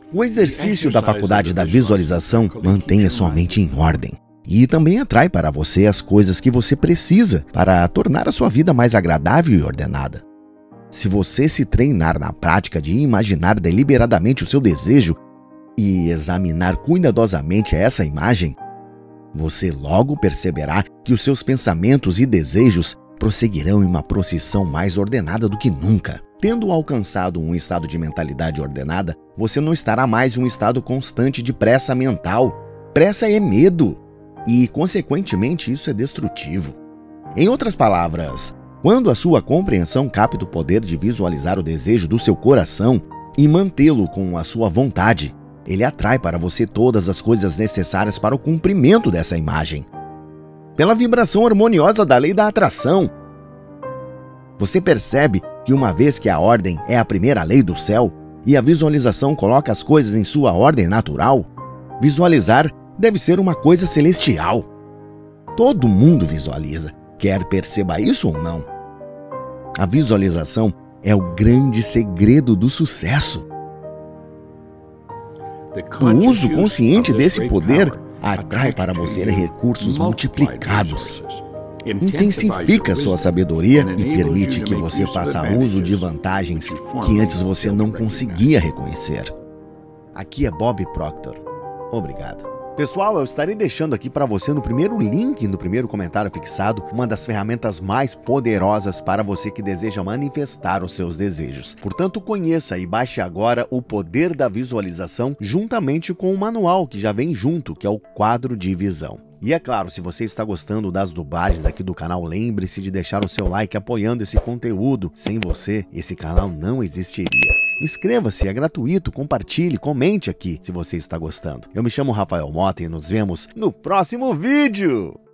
O exercício da faculdade da visualização mantém a sua mente em ordem e também atrai para você as coisas que você precisa para tornar a sua vida mais agradável e ordenada. Se você se treinar na prática de imaginar deliberadamente o seu desejo e examinar cuidadosamente essa imagem, você logo perceberá que os seus pensamentos e desejos prosseguirão em uma procissão mais ordenada do que nunca. Tendo alcançado um estado de mentalidade ordenada, você não estará mais em um estado constante de pressa mental. Pressa é medo e, consequentemente, isso é destrutivo. Em outras palavras, quando a sua compreensão capta o poder de visualizar o desejo do seu coração e mantê-lo com a sua vontade, ele atrai para você todas as coisas necessárias para o cumprimento dessa imagem. Pela vibração harmoniosa da lei da atração, você percebe que uma vez que a ordem é a primeira lei do céu e a visualização coloca as coisas em sua ordem natural, visualizar deve ser uma coisa celestial. Todo mundo visualiza, quer perceba isso ou não. A visualização é o grande segredo do sucesso. O uso consciente desse poder atrai para você recursos multiplicados. Intensifica sua sabedoria e permite que você faça uso de vantagens que antes você não conseguia reconhecer. Aqui é Bob Proctor. Obrigado. Pessoal, eu estarei deixando aqui para você no primeiro link, no primeiro comentário fixado, uma das ferramentas mais poderosas para você que deseja manifestar os seus desejos. Portanto, conheça e baixe agora o poder da visualização juntamente com o manual que já vem junto, que é o quadro de visão. E é claro, se você está gostando das dublagens aqui do canal, lembre-se de deixar o seu like apoiando esse conteúdo. Sem você, esse canal não existiria. Inscreva-se, é gratuito, compartilhe, comente aqui se você está gostando. Eu me chamo Rafael Mota e nos vemos no próximo vídeo!